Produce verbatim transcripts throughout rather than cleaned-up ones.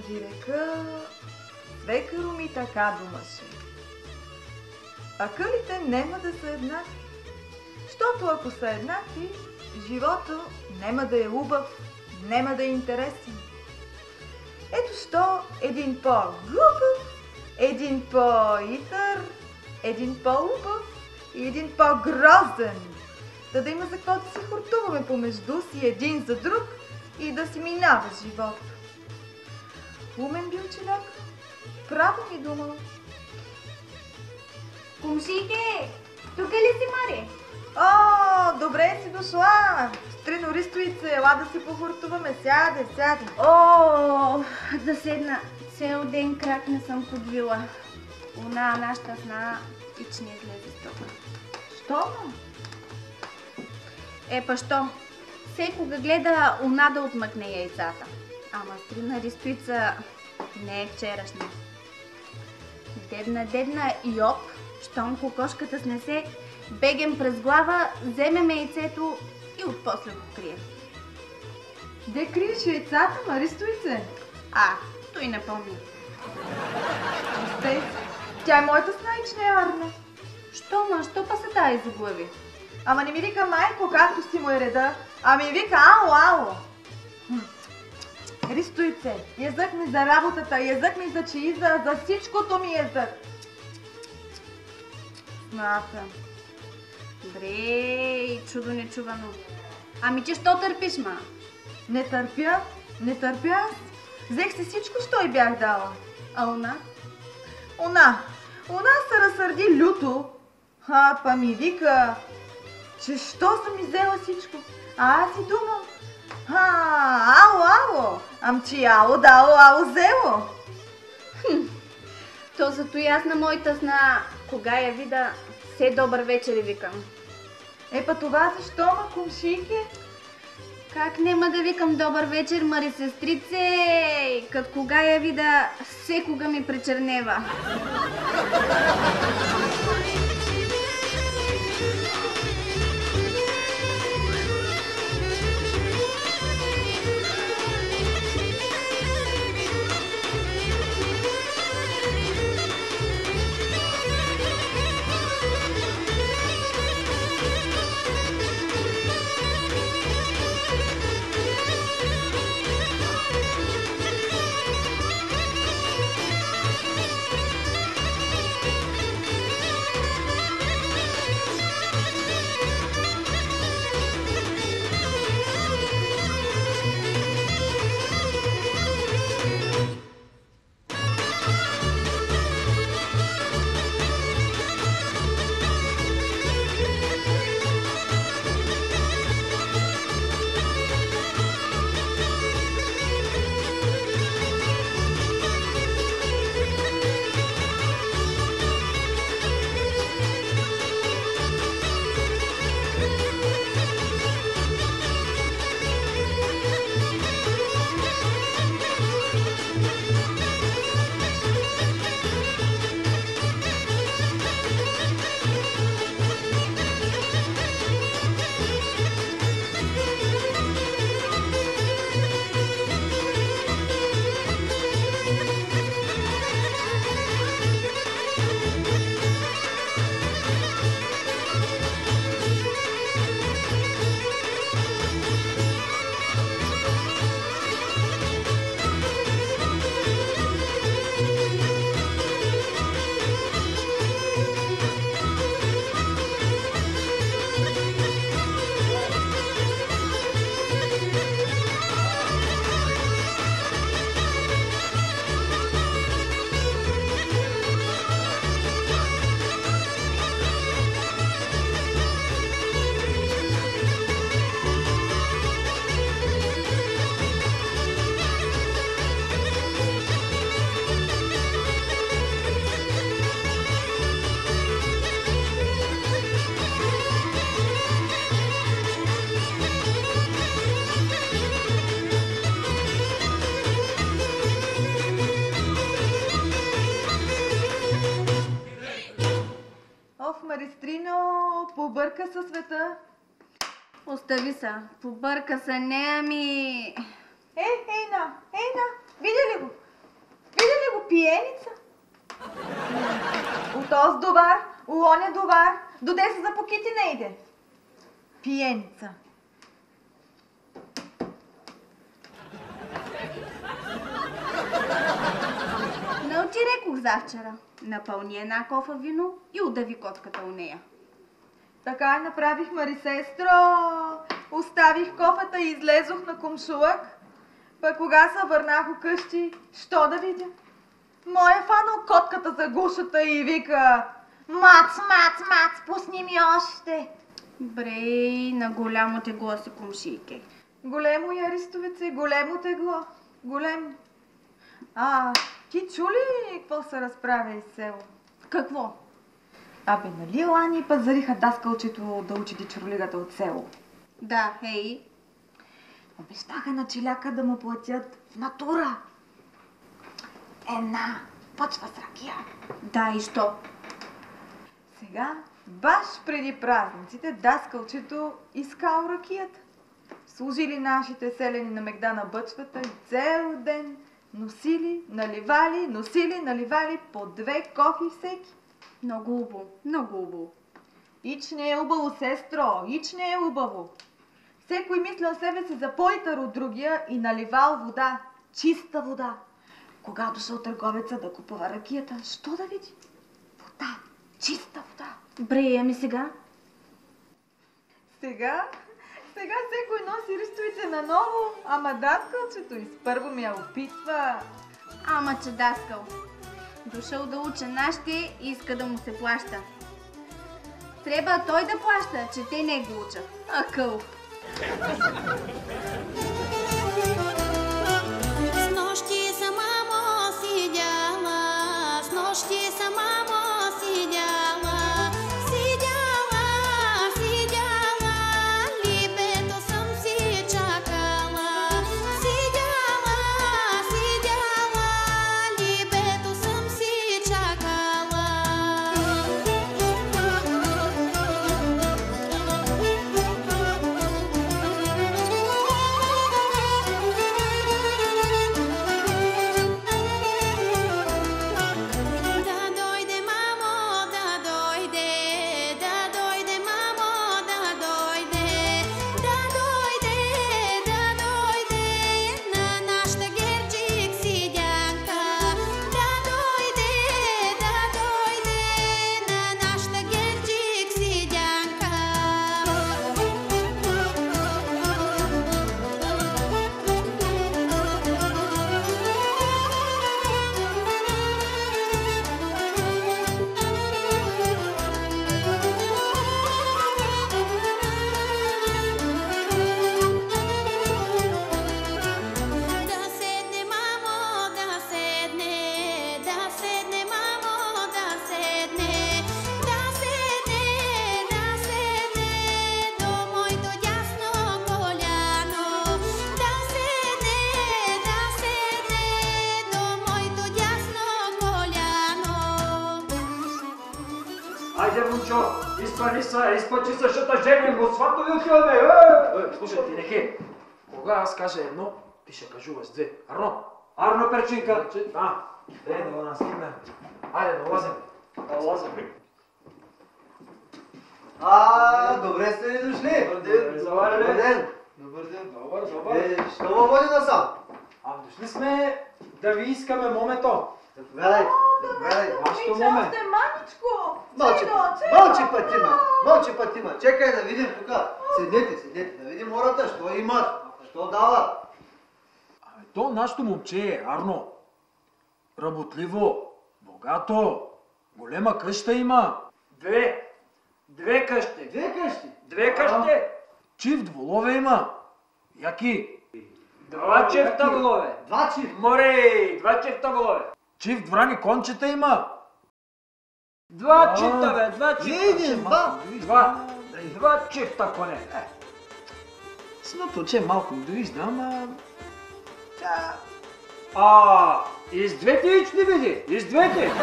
да ви река, свекъру ми така думаше. А кълите нема да са еднакви, защото ако са еднакви, живота нема да е убав, нема да е интересен. Ето що един по-глупав, един по-итър, един по-убав и един по-грозен, да да има за какво да си хортуваме помежду си един за друг и да си минава живота. Умен бил челяк, право ми думал. Кумшике, тук ли си, Мари? О, добре си дошла! Стрино Ристоице, ела да си похортуваме. Сяде, сяде. О, да седна. Цел ден крак не съм подвила. Она нашата сна и че не излезе с това. Що? Е, па що? Всекога гледа она да отмъкне яйцата. Ама Стрина Ристоица не е вчерашна. Дебна, дебна и оп, щом кокошката снесе, бегем през глава, вземем яйцето и отпосле го крием. Де криеш яйцата, ма, Ристоице? А, той не помни. Стей, тя е моята снайчна ярна. Що, ма, що па се дай за глави? Ама не ми вика майко, както си му е реда, а ми вика ало, ало. Хм. Ристоице, язък ми за работата, язък ми за чаиза, за всичкото ми язък. Сната. Добре, чудо нечувано. Ами ти що търпиш, ма? Не търпя, не търпя аз. Взех си всичко, що й бях дала. А она? Она, она се разсърди люто. А, па ми вика, че що съм ми взела всичко. А аз си думам, а, ало, ало, ам чи ало дало, ало взело. Хм, то зато и аз на моята сна, кога я вида, все добър вечер и викам. Е, па това защо, ма, кумшике? Как нема да викам добър вечер, Мари сестрице, кът кога я вида, всекога ми пречернева. Маристрино, побърка със света. Остави са, побърка се, не ами... Ей, Ейна, Ейна, видя ли го? у оня довар, доде се за покити не иде. Пиеница. Научи рекох завчера. Напълни една кофа вино и удави котката у нея. Така и направих, Мари сестро. Оставих кофата и излезох на комшулък. Пък кога се върнах у къщи, що да видя? Моя фанал котката за гушата и вика: "Мац, мац, мац, пусни ми още!" Брей, на голямо тегло си, комшийке. Големо, Яристовице, големо тегло. Големо. А, ти чули какво се разправя из село? Какво? Абе, нали Лани пазариха даскалчето да учи дичурлигата от село? Да, хей. Обещаха на челяка да му платят в натура. Една почва с ракия. Да, и що? Сега, баш преди празниците, даскалчето искал ракията. Служили нашите селени на мегда на бъчвата и цел ден носили, наливали, носили, наливали по две кофи всеки. Много убаво, много убаво. Ич не е убаво, сестро, ич не е убаво. Всекой мислял себе си за по-итър от другия и наливал вода, чиста вода. Кога дошъл търговеца да купува ракията, що да види? Вода, чиста вода. Брей, ами сега? Сега? Сега всекой носи ристовице наново, ама даскалчето изпърво ми я опитва. Ама че даскал. Дошъл да уча нашите и иска да му се плаща. Трябва той да плаща, че те не го учат. Акъл. С нощи са, мамо, сидяла, с нощи са, мамо, сидяла, сидяла, сидяла, либето съм си чакала, сидяла, сидяла, либето съм си чакала. Да дойде, мамо, да дойде, да дойде, мамо, да дойде, да дойде, да дойде на нашата Герджик Сидянка, да дойде, да дойде на нашата Герджик Сидянка. Да седне, мамо, да седне, да седне, мамо, да седне, да седне, да седне до моето дясно коляно, да седне, да седне до моето дясно коляно. Айде, Вунчо, изпани се, изпъчи се, ще те женим, го сватови отиваме, е! Е, слушай, ти нехе, кога аз кажа едно, ти ще кажуваш две. Арно, Арно Перчинка. а, дай да го настигнем. Айде да лазим. Да лазим. А, добре сте ни дошли! Добър ден, заварили. Добър ден! Добър ден! Добър, добър. Е, що ме води насам? А дошли сме да ви искаме момето. Заповядай, заповядай. Вашето Момиче, моме. още маничко. Мълчи, Чего, чего? мълчи пътима, мълчи пътима. Чекай да видим тук. Седнете, седнете, да видим хората, що имат, що дават. Абе, то нашето момче е, Арно. Работливо, богато, голема къща има. Две. Две къщи. Две къщи. Две къщи. Чифт волове има. Яки. Два чифта волове. Два чиф. Море, два чифта волове. Чифт врани кончета има. Два Да. чифта, бе, два Не чифта. един, два. Два. Два чифта коне. Смъпто, че е малко да виждам, а... Та. А, и с двете ич не види, и с двете.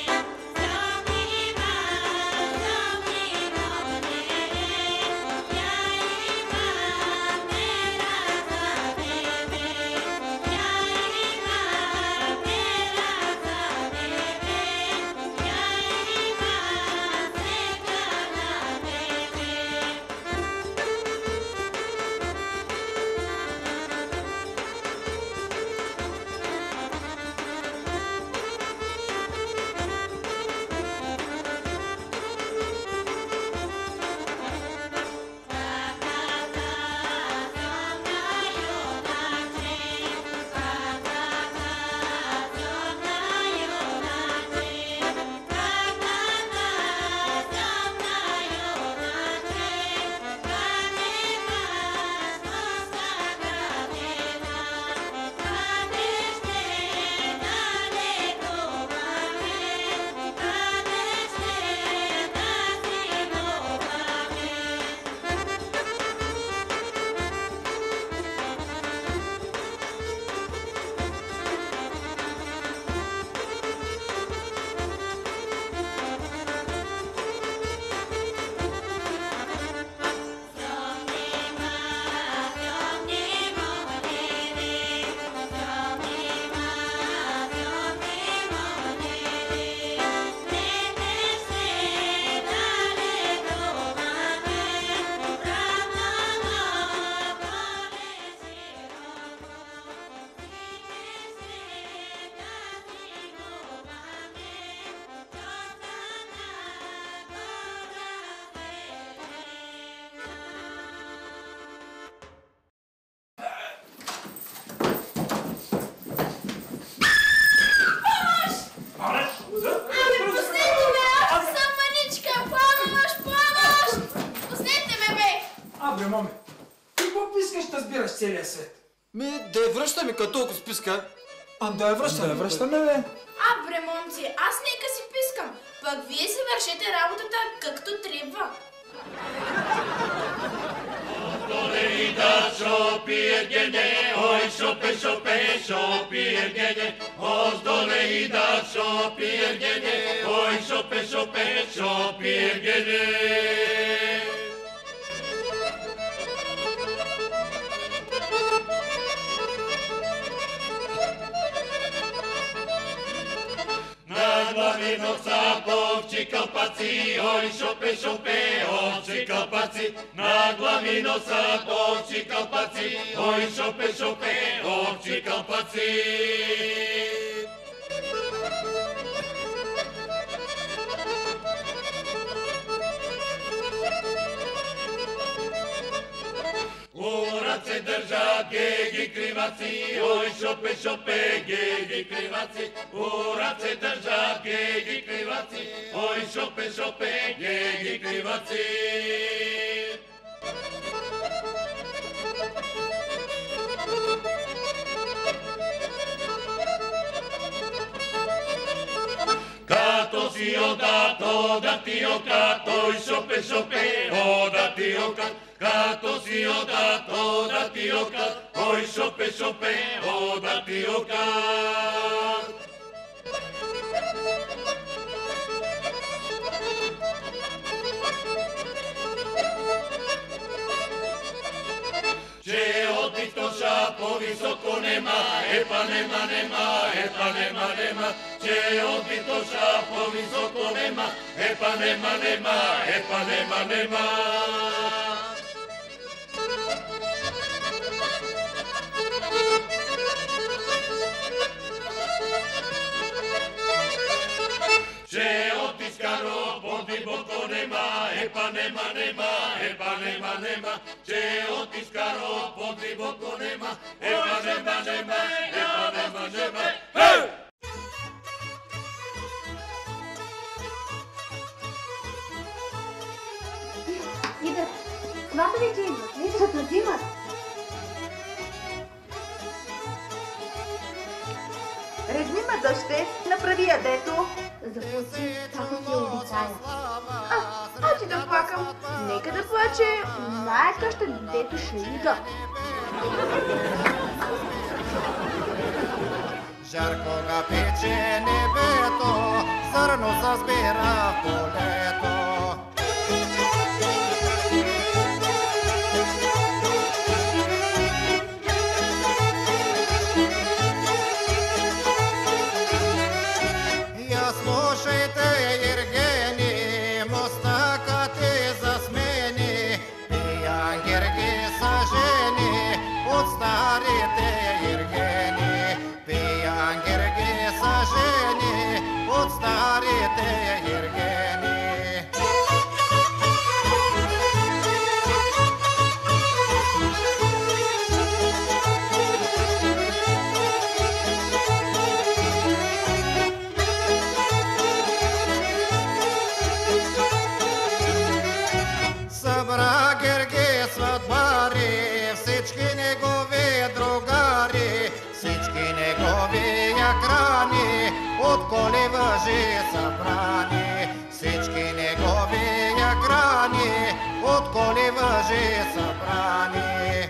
Yeah. Абе, пуснете ме, аз съм маничка! Помощ, помощ! Пуснете ме, бе! Абе, моме, ти какво искаш да збираш целия свет? Ми, да я връщаме като толкова списка. А да я връщаме, да я връщаме, бе. Абре, момци, аз нека си пискам. Пък вие си вършете работата както трябва. Oj, šope, šope, šopir gdje, ozdole i da šopir gdje, oj, šope, šope, šopir gdje. Na glavi nosa povči kalpaci, oj, šope, šope, ovči kalpaci. Na glavi nosa povči kalpaci, oj, šope, šope, ovči kalpaci. U race drža gegi krivaci, oj, šope, šope, gegi krivaci. U race drža gegi krivaci, oj, šope, šope, gegi krivaci. Kato si odato, da ti okato, oj, šope, šope, oda ti okato. Kato si odato, da ti okato, oj, šope, šope, oda ti okato. Če odbito šapo visoko nema, e pa nema, nema, e pa nema, nema. Če odbito šapo visoko nema, e pa nema, nema, e pa nema, nema. Če otiskaro pod diboko nema, e pa nema, nema, e pa nema, nema. Če otiskaro pod diboko nema, e pa nema, nema, e pa nema, nema. Hej! Идат. Свата вече идват. Виждат, надимат. Редни ме, дъще, направи ядето. Запусти, както ти обичая. А, ати да плакам. Нека да плаче. Оная къща, дето ще ида. Жарко га пече небето, зърно съзбира в полето. Я слушайте, Ергени, мустакът е за смени, пиян Герги са жени от старите Ергени. Пиян Герги са жени от старите Ергени. Събра Герги сватбари, всички негови другари, всички негови якрани, от коли въжи събрани. Всички негови якрани, от коли въжи събрани.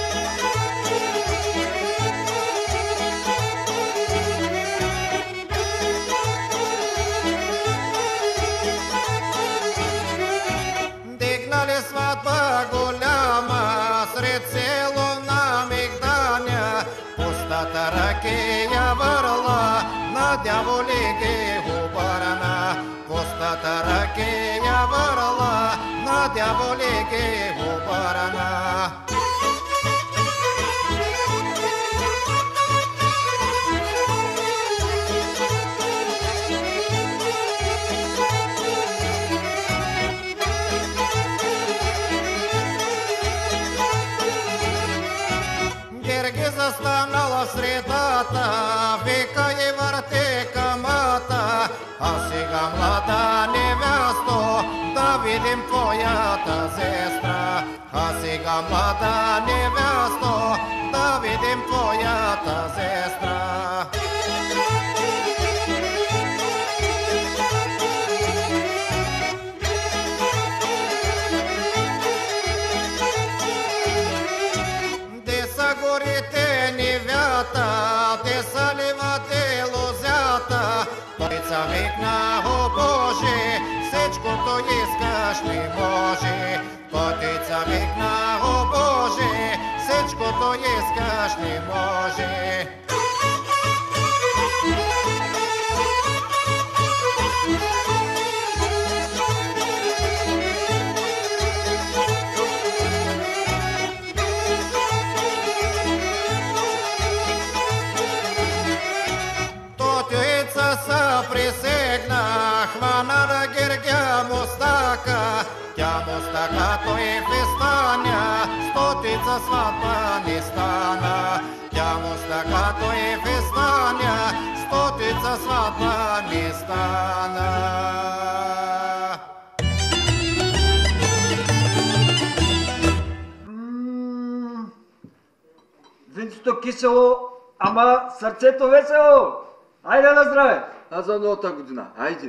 Дигнали сватба голяма сред село на Мигданя, пустата ракия върла, на дяволи ги обърна. Пустата ракия върла, на дяволи ги обърна. Герги застанала в средата, вика и върте камата, А сега, млада невесто, да видим твоята сестра. А сега, млада невесто, да видим твоята сестра. Де са горите нивята, де са ливате лозята, Тойца викна, о Боже, всичкото искаш ми може. Тойца викна, о Боже, всичкото искаш ми може. Присегна, хвана на Гергя мустака, тя мустака той е фестаня, стотица сватба не стана. Тя мустака той е фестаня, стотица сватба не стана. Винцето кисело, ама сърцето весело. Айде на здраве! А за новата година, айде!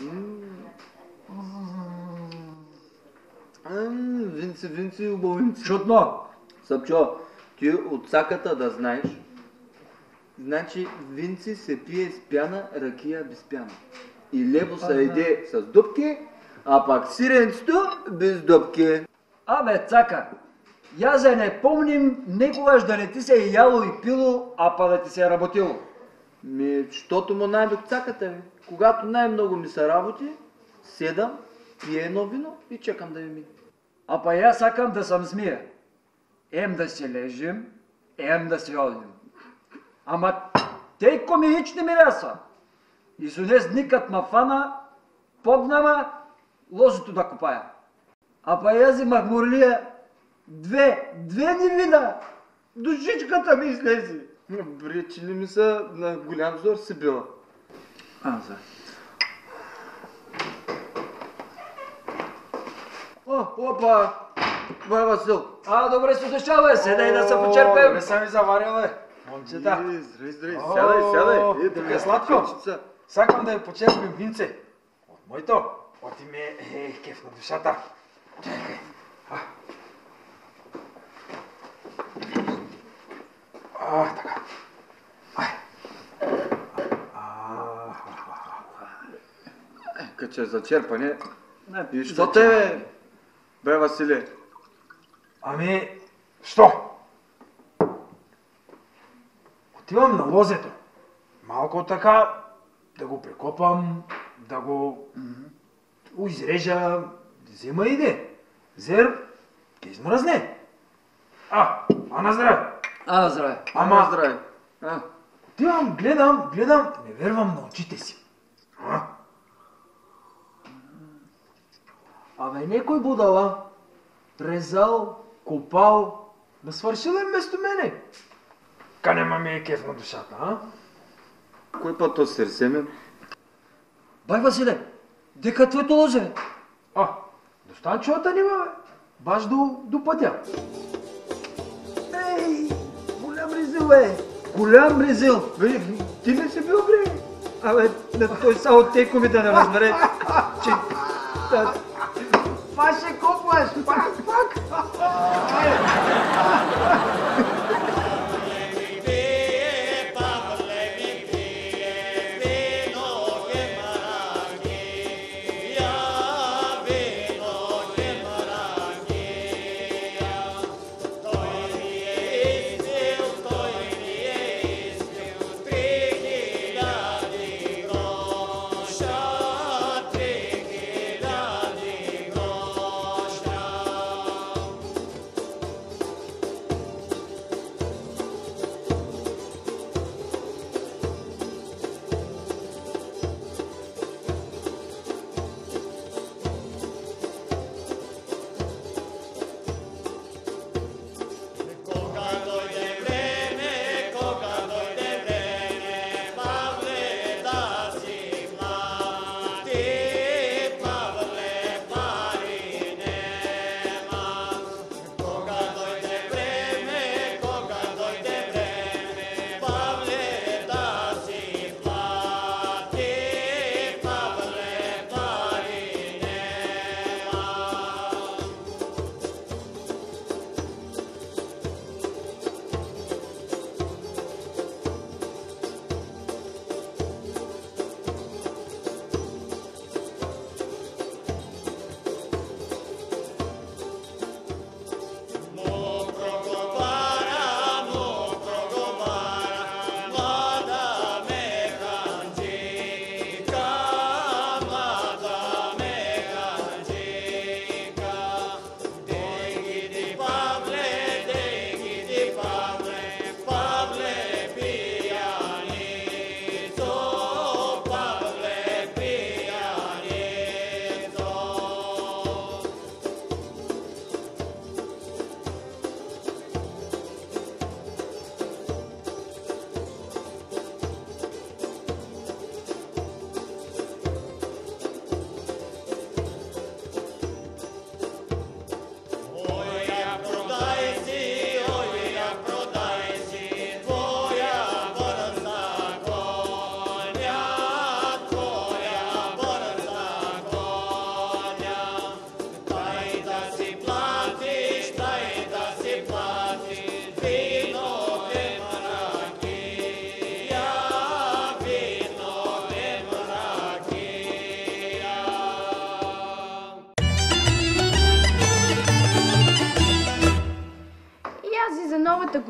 Винци, винци, убавинци. Чудно! Съпчо, ти от саката да знаеш, значи винци се пие с пяна, ракия без пяна. И лево се еде с дупки, а пак сиренцето без дупки. Абе, цака, я за не помним никогаш да не ти се е яло и пило, а па да ти се е работило. Ми, щото му най-бек цаката ви. Когато най-много ми са работи, седам, пия едно вино и чекам да ми мине. А па я сакам да съм змия. Ем да си лежим, ем да си одим. Ама тейко ми хич не миряса. И сонес никът ма фана, погнама лозото да копая. А па я взимах морлия две, две ни вина. Душичката ми излезе. Бре, че ли ми са на голям зор си била? А, за. О, опа! Бай, Васил! А, добре се дошъл, бе, седай да се почерпим. Не съм ви заварил, бе, момчета. Здрай, здрай, сядай, сядай. Е, тук е сладко. Сакам да ви почерпим винце. От моето, оти ми е кеф на душата. Чакай. А, така. Ай. Като че е за черпане. И що те, бе? Бе, Василе? Ами, що? Отивам на лозето. Малко така, да го прекопам, да го изрежа, взема иде. Зер, ке измръзне. А, а на здраве. А, на здраве. Ама, на здраве. А. Отивам, гледам, гледам, не вервам на очите си. А? Абе, некой будала, резал, копал, да свършил е вместо мене. Канема ми е кеф на душата, а? Кой път то сърсемен? Бай, Василе, дека твоето лозе? А, до станчовата ни, бе, баш до, до пътя. Ей, голям резил, бе! Голям резил! Бе, ти не си бил, бре? Абе, той само тейко ми да не разбере, че... Па ще копваш, пак, пак!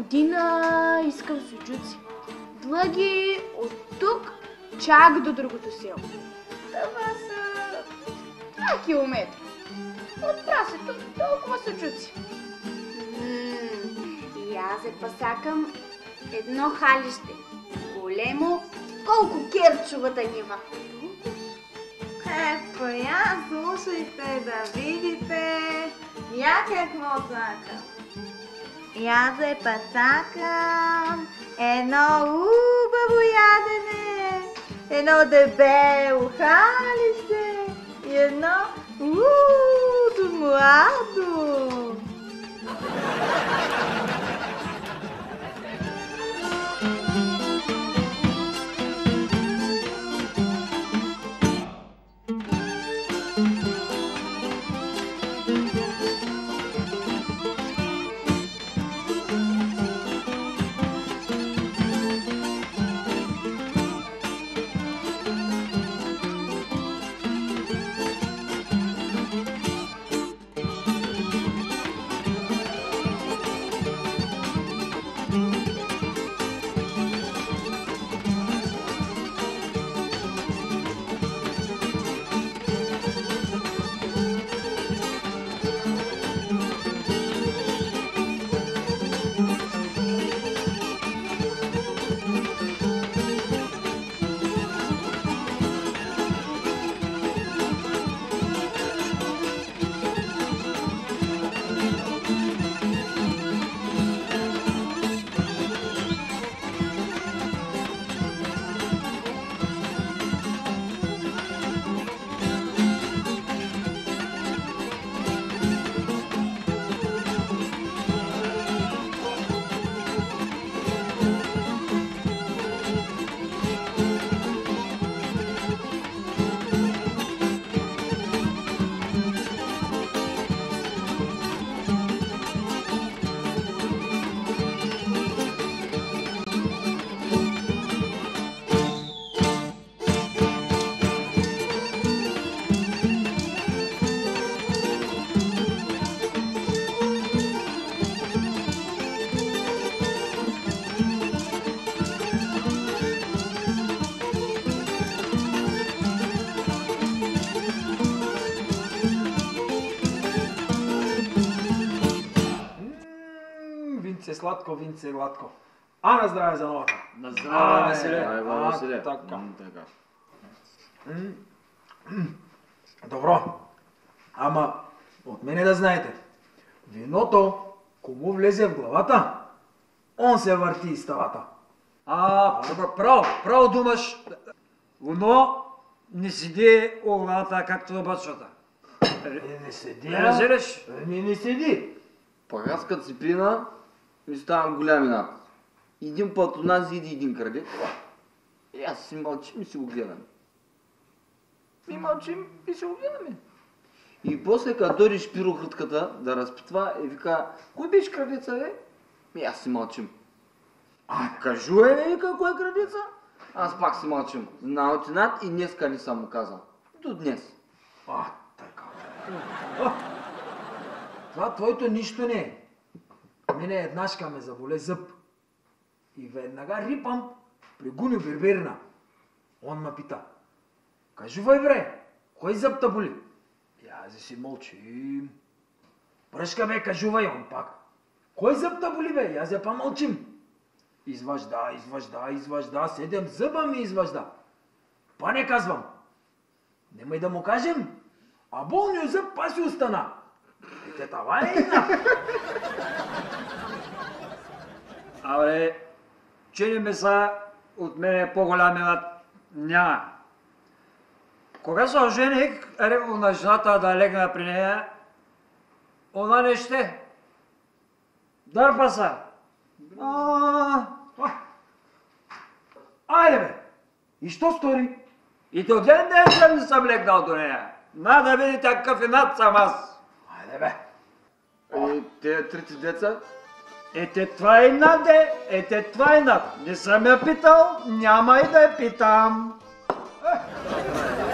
градина и скъв суджуци. Дълги от тук чак до другото село. Това са два километра. От прасето толкова суджуци. И аз е пасакам едно халище. Големо, колко керчовата нива. Ето я, слушайте да видите. Я какво сакам. Я се пасакам едно убаво ядене, едно дебело халище и едно удо младо. Винце сладко, винце гладко. А на здраве за новата. На здраве, Василе. Айде, Василе. А, така. М, така. М, м. Добро. Ама от мене да знаете, виното, кому влезе в главата, он се върти из ставата. А, право, право думаш. Оно не седи у главата, както на бачвата. Е, не седи. Не разбираш? Е, Не, не седи. Пък аз като си пина, ми ставам голям инат. Един път от нас иди един краде. И аз си мълчим и си го гледам. И мълчим и си го гледаме. И после като дойде шпирохрътката да разпитва и вика, кой беше крадеца, бе? И аз си мълчим. А, кажу е, вика, кой е крадеца? Аз пак си мълчим. На от инат и днеска не съм му казал. До днес. А, така. А, това твоето нищо не е. Мене еднашка ме заболе зъб. И веднага рипам при Гуню Берберина. Он ме пита. Кажувай, бре, кой зъб те боли? И аз си мълчим. Пръшка ме, кажувай, он пак. Кой зъб те боли, бе? И аз я па мълчим. Изважда, изважда, изважда, седем зъба ми изважда. Па не казвам. Немай да му кажем, а болнио зъб па си остана. Ете, това е една. Абе, чини меса от мене по-голям инат няма. Кога се ожених, рекох на жената да легна при нея, она не ще. Дърпа се. А, Айде, бе! И що стори? и до ден ден съм съм легнал до нея. На да видите какъв инат съм аз. Айде, бе! И те трите деца? Ете това е инат, де. Ете това е инат. Не съм я питал, няма и да я питам. Е,